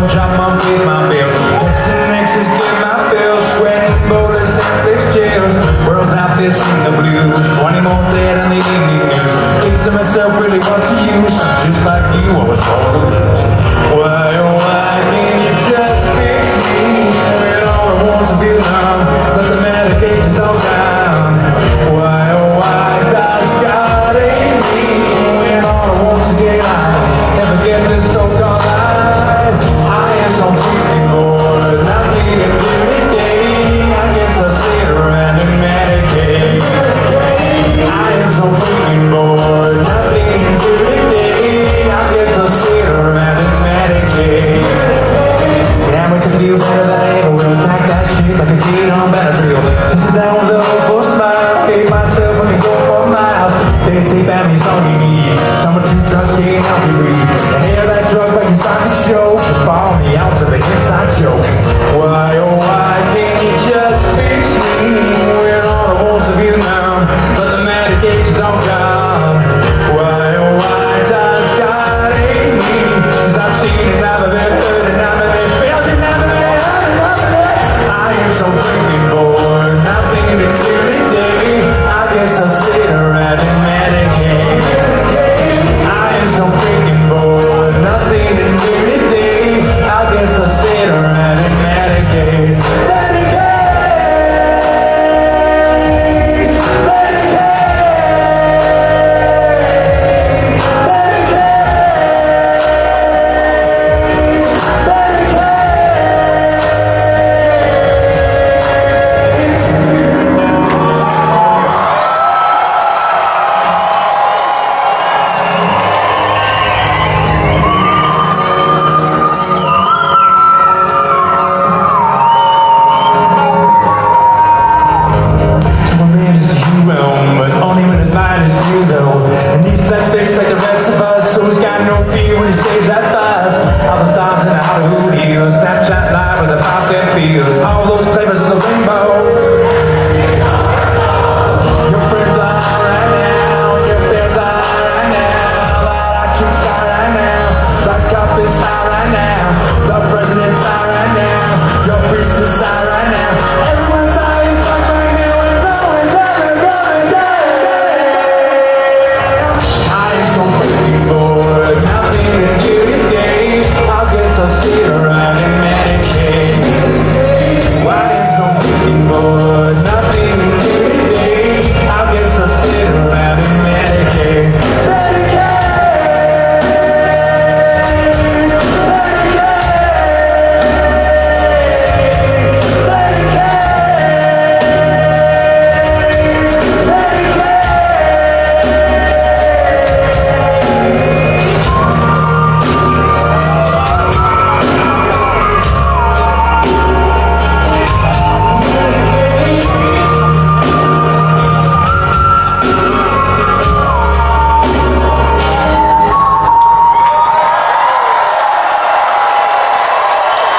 drop my pay my bills. Next to Nexus, get my bills. Swinging boulders, Netflix jails. World's out there sing the blues. 20 more dead on the evening news. Think to myself, really what's the use? I'm just like you, I was born to lose.